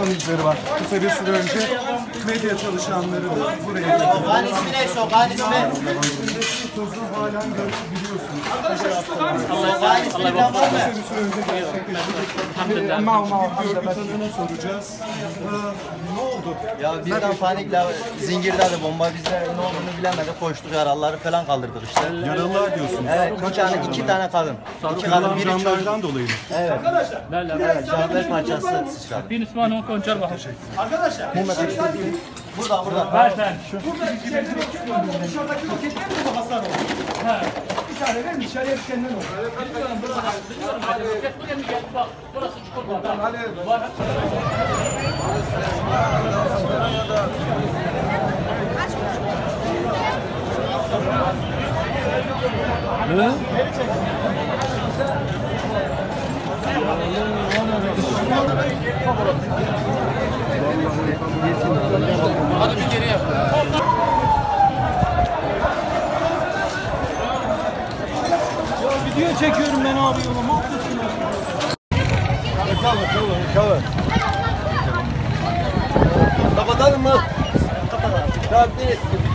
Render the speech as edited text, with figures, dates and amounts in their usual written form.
beton izleri var. Kısa bir süre önce medya çalışanları buraya getirdi. Sokağın ismi ne? Sokağın ismi? Üstündeki tozu halen görebiliyorsunuz. Sokağın ismi ne var mı? Kısa bir süre önce gerçekleştirdik. Görgü tanığına soracağız. Ne oldu? Ya birden panikle zingirde bomba bizde ne olduğunu bilemedik. Koştuk yaralıları falan kaldırdık işte. Yaralılar diyorsunuz. Evet, iki tane kadın. İki kadın, biri çocuk. Jandarmadan dolayı mı? Evet. Evet, jandarma parçası sıçradı. Bir Müslüman konuşar bakalım. Burada. Ver sen. Dışarıdaki roketler mi bu hasar oldu? Bir tane vermiş, içeriye düşenden oldu. Bak burası çukur var. Hadi bir geriye. Video çekiyorum ben abi yola. Ne yapıyorsun? Kapatalım mı? Kapatalım. Tamam, değil.